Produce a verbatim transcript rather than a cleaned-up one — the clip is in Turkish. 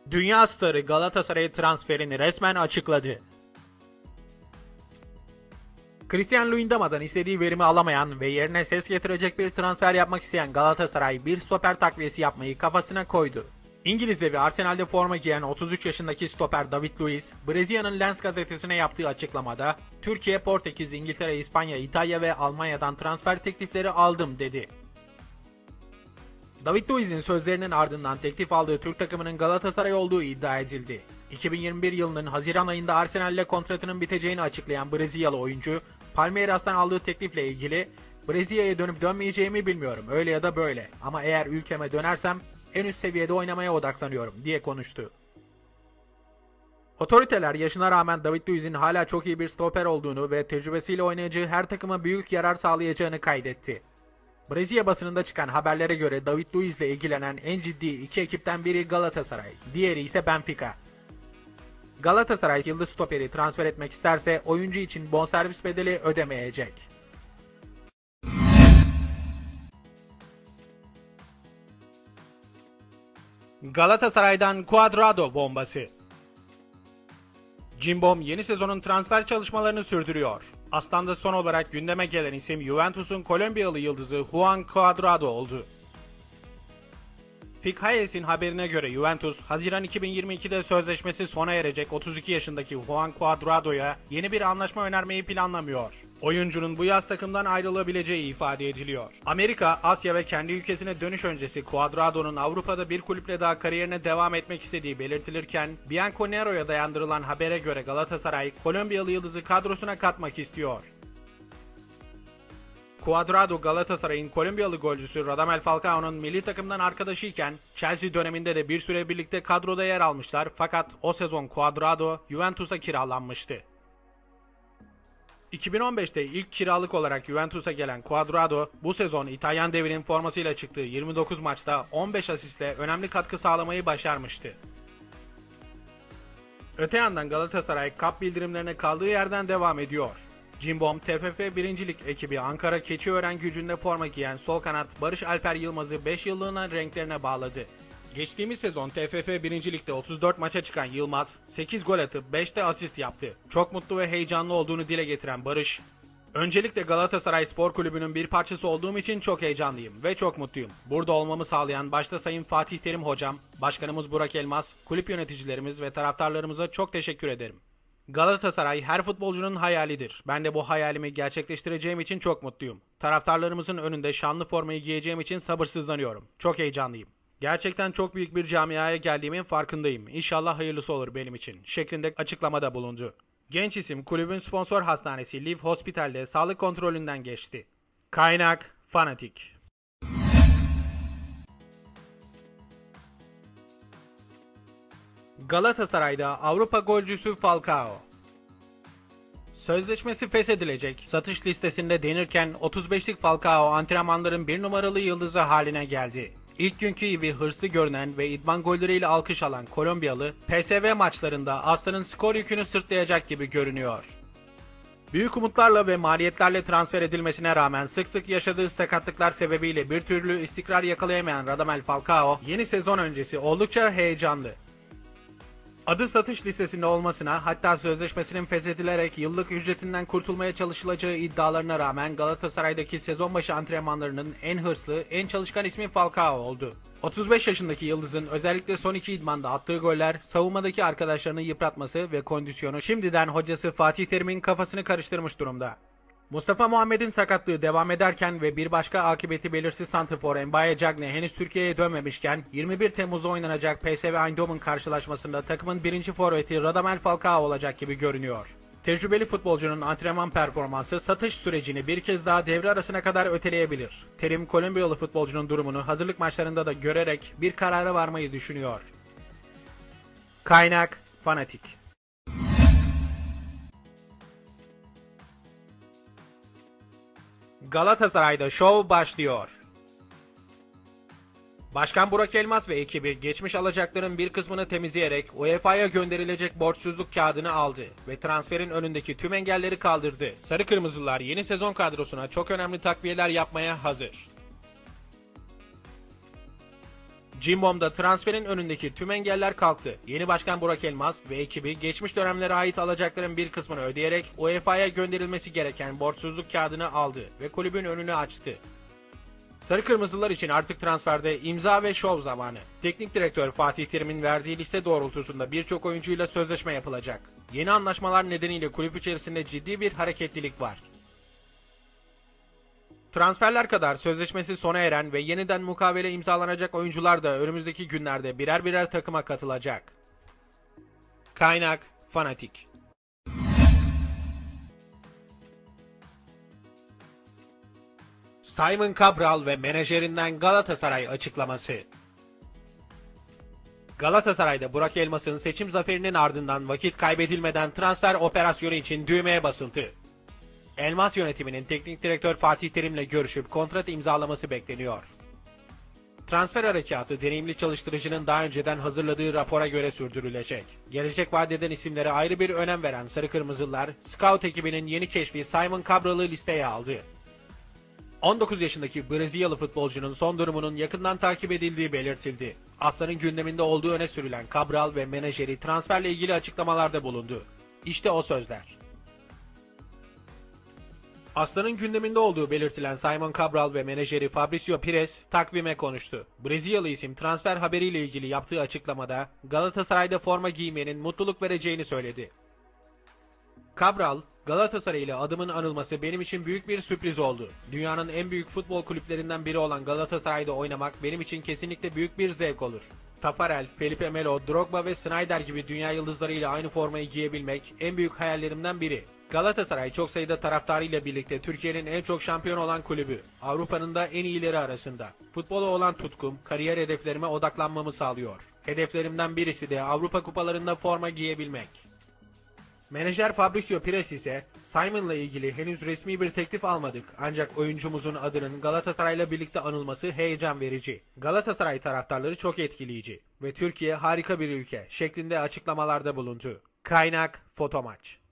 Dünya starı Galatasaray transferini resmen açıkladı. Christian Luyendama'dan istediği verimi alamayan ve yerine ses getirecek bir transfer yapmak isteyen Galatasaray bir stoper takviyesi yapmayı kafasına koydu. İngiliz devi Arsenal'de forma giyen otuz üç yaşındaki stoper David Luiz, Brezilya'nın Lens gazetesine yaptığı açıklamada Türkiye, Portekiz, İngiltere, İspanya, İtalya ve Almanya'dan transfer teklifleri aldım dedi. David Luiz'in sözlerinin ardından teklif aldığı Türk takımının Galatasaray olduğu iddia edildi. iki bin yirmi bir yılının Haziran ayında Arsenal ile kontratının biteceğini açıklayan Brezilyalı oyuncu, Palmeiras'tan aldığı teklifle ilgili "Brezilya'ya dönüp dönmeyeceğimi bilmiyorum, öyle ya da böyle, ama eğer ülkeme dönersem en üst seviyede oynamaya odaklanıyorum" diye konuştu. Otoriteler yaşına rağmen David Luiz'in hala çok iyi bir stoper olduğunu ve tecrübesiyle oynayacağı her takıma büyük yarar sağlayacağını kaydetti. Brezilya basınında çıkan haberlere göre David Luiz ile ilgilenen en ciddi iki ekipten biri Galatasaray, diğeri ise Benfica. Galatasaray yıldız stoperi transfer etmek isterse oyuncu için bonservis bedeli ödemeyecek. Galatasaray'dan Cuadrado bombası. Cimbom yeni sezonun transfer çalışmalarını sürdürüyor. Aslan'da son olarak gündeme gelen isim Juventus'un Kolombiyalı yıldızı Juan Cuadrado oldu. Fikayes'in haberine göre Juventus, Haziran iki bin yirmi ikide sözleşmesi sona erecek otuz iki yaşındaki Juan Cuadrado'ya yeni bir anlaşma önermeyi planlamıyor. Oyuncunun bu yaz takımdan ayrılabileceği ifade ediliyor. Amerika, Asya ve kendi ülkesine dönüş öncesi Cuadrado'nun Avrupa'da bir kulüple daha kariyerine devam etmek istediği belirtilirken, Bianconero'ya dayandırılan habere göre Galatasaray, Kolombiyalı yıldızı kadrosuna katmak istiyor. Cuadrado, Galatasaray'ın Kolombiyalı golcüsü Radamel Falcao'nun milli takımdan arkadaşıyken Chelsea döneminde de bir süre birlikte kadroda yer almışlar, fakat o sezon Cuadrado Juventus'a kiralanmıştı. iki bin on beşte ilk kiralık olarak Juventus'a gelen Cuadrado, bu sezon İtalyan devinin formasıyla çıktığı yirmi dokuz maçta on beş asistle önemli katkı sağlamayı başarmıştı. Öte yandan Galatasaray Cup bildirimlerine kaldığı yerden devam ediyor. Cimbom, T F F birinci Lig ekibi Ankara Keçiören Gücü'nde forma giyen sol kanat Barış Alper Yılmaz'ı beş yıllığına renklerine bağladı. Geçtiğimiz sezon T F F birinci Lig'de otuz dört maça çıkan Yılmaz, sekiz gol atıp beş de asist yaptı. Çok mutlu ve heyecanlı olduğunu dile getiren Barış, "Öncelikle Galatasaray Spor Kulübü'nün bir parçası olduğum için çok heyecanlıyım ve çok mutluyum. Burada olmamı sağlayan başta Sayın Fatih Terim Hocam, Başkanımız Burak Elmas, kulüp yöneticilerimiz ve taraftarlarımıza çok teşekkür ederim. Galatasaray her futbolcunun hayalidir. Ben de bu hayalimi gerçekleştireceğim için çok mutluyum. Taraftarlarımızın önünde şanlı formayı giyeceğim için sabırsızlanıyorum. Çok heyecanlıyım. Gerçekten çok büyük bir camiaya geldiğimin farkındayım. İnşallah hayırlısı olur benim için" şeklinde açıklamada bulundu. Genç isim kulübün sponsor hastanesi Live Hospital'de sağlık kontrolünden geçti. Kaynak Fanatik. Galatasaray'da Avrupa golcüsü Falcao. Sözleşmesi feshedilecek, satış listesinde denirken otuz beşlik Falcao antrenmanların bir numaralı yıldızı haline geldi. İlk günkü gibi hırslı görünen ve idman golleriyle alkış alan Kolombiyalı, P S V maçlarında Aslan'ın skor yükünü sırtlayacak gibi görünüyor. Büyük umutlarla ve maliyetlerle transfer edilmesine rağmen sık sık yaşadığı sakatlıklar sebebiyle bir türlü istikrar yakalayamayan Radamel Falcao, yeni sezon öncesi oldukça heyecanlı. Adı satış listesinde olmasına, hatta sözleşmesinin feshedilerek yıllık ücretinden kurtulmaya çalışılacağı iddialarına rağmen Galatasaray'daki sezon başı antrenmanlarının en hırslı, en çalışkan ismi Falcao oldu. otuz beş yaşındaki yıldızın özellikle son iki idmanda attığı goller, savunmadaki arkadaşlarını yıpratması ve kondisyonu şimdiden hocası Fatih Terim'in kafasını karıştırmış durumda. Mustafa Muhammed'in sakatlığı devam ederken ve bir başka akıbeti belirsiz santrfor Mbaye Cagne henüz Türkiye'ye dönmemişken yirmi bir Temmuz'da oynanacak P S V Eindhoven karşılaşmasında takımın birinci forveti Radamel Falcao olacak gibi görünüyor. Tecrübeli futbolcunun antrenman performansı satış sürecini bir kez daha devre arasına kadar öteleyebilir. Terim, Kolombiyalı futbolcunun durumunu hazırlık maçlarında da görerek bir karara varmayı düşünüyor. Kaynak Fanatik. Galatasaray'da şov başlıyor. Başkan Burak Elmas ve ekibi geçmiş alacakların bir kısmını temizleyerek U E F A'ya gönderilecek borçsuzluk kağıdını aldı ve transferin önündeki tüm engelleri kaldırdı. Sarı Kırmızılar yeni sezon kadrosuna çok önemli takviyeler yapmaya hazır. Cimbom'da transferin önündeki tüm engeller kalktı. Yeni başkan Burak Elmas ve ekibi geçmiş dönemlere ait alacakların bir kısmını ödeyerek U E F A'ya gönderilmesi gereken borçsuzluk kağıdını aldı ve kulübün önünü açtı. Sarı Kırmızılar için artık transferde imza ve şov zamanı. Teknik direktör Fatih Terim'in verdiği liste doğrultusunda birçok oyuncuyla sözleşme yapılacak. Yeni anlaşmalar nedeniyle kulüp içerisinde ciddi bir hareketlilik var. Transferler kadar sözleşmesi sona eren ve yeniden mukavele imzalanacak oyuncular da önümüzdeki günlerde birer birer takıma katılacak. Kaynak Fanatik. Simon Cabral ve menajerinden Galatasaray açıklaması. Galatasaray'da Burak Elmas'ın seçim zaferinin ardından vakit kaybedilmeden transfer operasyonu için düğmeye basıldı. Elmas yönetiminin teknik direktör Fatih Terim'le görüşüp kontrat imzalaması bekleniyor. Transfer harekatı deneyimli çalıştırıcının daha önceden hazırladığı rapora göre sürdürülecek. Gelecek vadeden isimlere ayrı bir önem veren Sarı Kırmızılar, Scout ekibinin yeni keşfi Simon Cabral'ı listeye aldı. on dokuz yaşındaki Brezilyalı futbolcunun son durumunun yakından takip edildiği belirtildi. Aslan'ın gündeminde olduğu öne sürülen Cabral ve menajeri transferle ilgili açıklamalarda bulundu. İşte o sözler. Aslan'ın gündeminde olduğu belirtilen Simon Cabral ve menajeri Fabrício Pires takvime konuştu. Brezilyalı isim transfer haberiyle ilgili yaptığı açıklamada Galatasaray'da forma giymenin mutluluk vereceğini söyledi. Cabral, Galatasaray ile adımın anılması benim için büyük bir sürpriz oldu. Dünyanın en büyük futbol kulüplerinden biri olan Galatasaray'da oynamak benim için kesinlikle büyük bir zevk olur. Tafarel, Felipe Melo, Drogba ve Sneijder gibi dünya yıldızlarıyla aynı formayı giyebilmek en büyük hayallerimden biri. Galatasaray çok sayıda taraftarıyla birlikte Türkiye'nin en çok şampiyon olan kulübü. Avrupa'nın da en iyileri arasında. Futbola olan tutkum, kariyer hedeflerime odaklanmamı sağlıyor. Hedeflerimden birisi de Avrupa kupalarında forma giyebilmek. Menajer Fabrício Pires ise Simon'la ilgili henüz resmi bir teklif almadık ancak oyuncumuzun adının Galatasaray'la birlikte anılması heyecan verici. Galatasaray taraftarları çok etkileyici ve Türkiye harika bir ülke şeklinde açıklamalarda bulundu. Kaynak Fotomaç.